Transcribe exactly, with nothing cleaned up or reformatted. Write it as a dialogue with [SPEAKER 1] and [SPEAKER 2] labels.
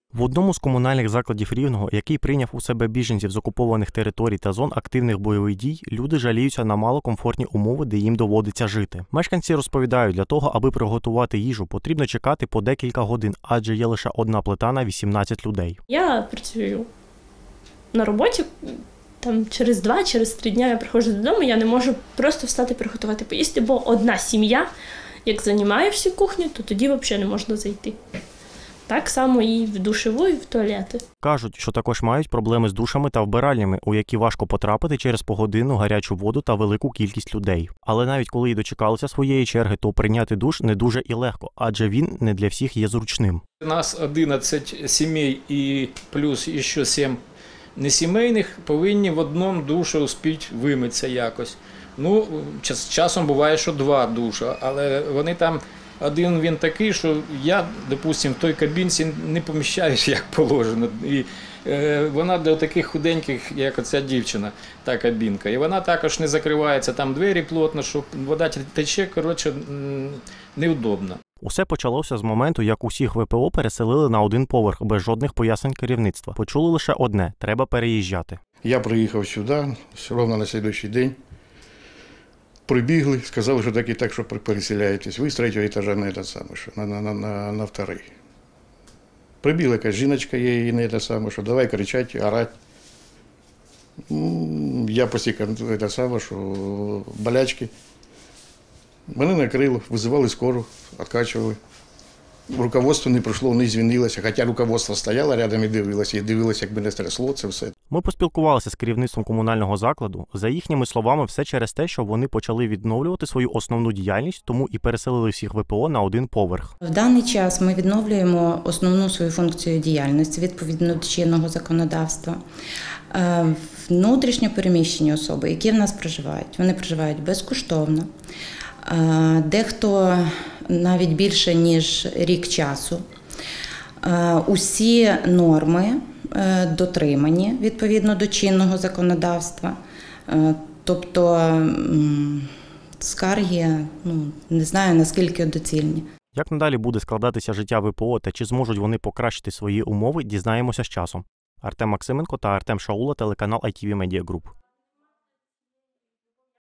[SPEAKER 1] В одному з комунальних закладів Рівного, який прийняв у себе біженців з окупованих територій та зон активних бойових дій, люди жаліються на малокомфортні умови, де їм доводиться жити. Мешканці розповідають, для того, аби приготувати їжу, потрібно чекати по декілька годин, адже є лише одна плита на вісімнадцять людей.
[SPEAKER 2] Я працюю на роботі, там через два, через три дні я приходжу додому, я не можу просто встати приготувати поїсти, бо одна сім'я, як займає всю кухню, то тоді взагалі не можна зайти. Так само і в душову, і в туалети.
[SPEAKER 1] Кажуть, що також мають проблеми з душами та вбиральнями, у які важко потрапити через погодинну гарячу воду та велику кількість людей. Але навіть коли й дочекалися своєї черги, то прийняти душ не дуже і легко, адже він не для всіх є зручним.
[SPEAKER 3] У нас одинадцять сімей і плюс ще сім несімейних повинні в одному душі успіти вимитися якось. Ну, часом буває, що два душа, але вони там... Один він такий, що я, допустимо, в той кабінці не поміщаюсь, як положено. І е, вона до таких худеньких, як оця дівчина, та кабінка. І вона також не закривається, там двері плотно, щоб вода тече, коротше, неудобно.
[SPEAKER 1] Усе почалося з моменту, як усіх ВПО переселили на один поверх, без жодних пояснень керівництва. Почули лише одне – треба переїжджати.
[SPEAKER 4] Я приїхав сюди, ровно на наступний день. Прибігли, сказали, що так і так, що переселяєтесь. Ви з третього етажа на, этот самый, що, на, на, на, на вторий. Прибігла якась жіночка її на це саме, що давай кричати, орати. Я постиг це саме, що болячки. Мене накрило, визивали скору, відкачували. Руководство не прийшло, не звінилося, хоча руководство стояло рядом і дивилося, і дивилося, як мене стрясло це все.
[SPEAKER 1] Ми поспілкувалися з керівництвом комунального закладу. За їхніми словами, все через те, що вони почали відновлювати свою основну діяльність, тому і переселили всіх ВПО на один поверх.
[SPEAKER 5] В даний час ми відновлюємо основну свою функцію діяльності відповідно до чинного законодавства. Внутрішньо переміщені особи, які в нас проживають, вони проживають безкоштовно. Дехто навіть більше, ніж рік часу. Усі норми дотримані відповідно до чинного законодавства. Тобто скарги, ну, не знаю, наскільки доцільні.
[SPEAKER 1] Як надалі буде складатися життя ВПО та чи зможуть вони покращити свої умови, дізнаємося з часом. Артем Максименко та Артем Шаула, телеканал ай ті ві Media Group.